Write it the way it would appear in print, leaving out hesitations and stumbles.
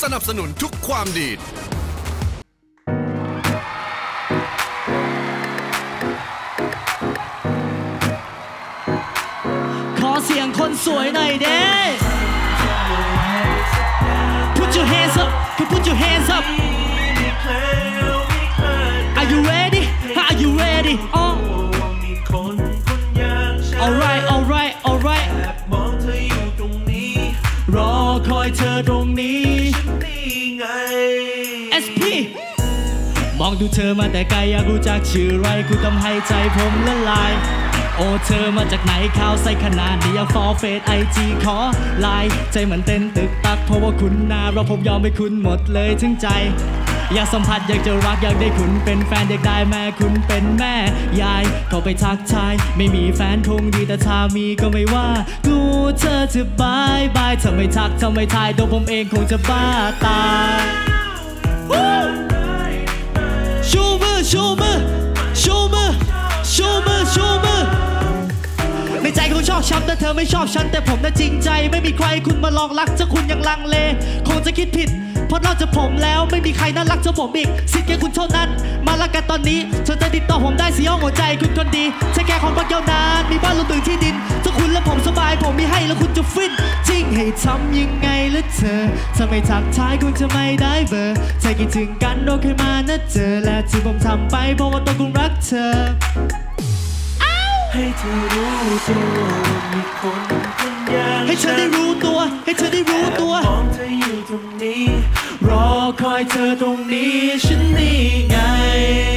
นับสนุนทุกความดีขอเสียงคนสวยหน่อยเด้ Put your hands up Put your hands up Are you ready Are you ready Alright alright alright รอคอยเธอตรงนี้ SP มองดูเธอมาแต่ไกลอยากรู้จักชื่อไรคุณทำให้ใจผมละลายโอ้เธอมาจากไหนข่าวใส่ขนาดนี้อยากฟอลเฟซIGขอไลน์ใจเหมือนเต้นตึกตักเพราะว่าคุณน่าเราผมยอมให้คุณหมดเลยทั้งใจอยากสัมผัสอยากจะรักอยากได้คุณเป็นแฟนอยากได้แม่คุณเป็นแม่ยายเข้าไปทักทายไม่มีแฟนคงดีแต่ถ้ามีก็ไม่ว่ากูเธอจะบายบายถ้าไม่ทักถ้าไม่ทายตัวผมเองคงจะบ้าตายชูมือชูมือชูมือชูมือชูมือในใจคงชอบช้ำแต่เธอไม่ชอบฉันแต่ผมน่ะจริงใจไม่มีใครคุณมาลองรักถ้าคุณยังลังเลคงจะคิดผิดเพราะนอกจากผมแล้วไม่มีใครน่ารักเท่าผมอีกสิทธิ์แค่คุณเท่านั้นมาละกันตอนนี้เธอจะติดต่อผมได้4 ห้องหัวใจคุณคนดีใช้แค่ของพักยาวนานมีบ้านรถตึงที่ดินถ้าคุณและผมสบายผมมีให้แล้วคุณจะฟินจริงให้ทำยังไงละเธอถ้าไม่ทักทายคงจะไม่ได้เบอร์ใจคิดถึงกันโดนเคยมานะเจอและที่ผมทำไปเพราะว่าตัวคุณรักเธอให้เธอรู้ตัวมีคนอย่างให้เธอได้รู้ตัวให้เธอได้รู้ตัวมองเธออยู่ตรงนี้รอคอยเธอตรงนี้ฉันนี่ไง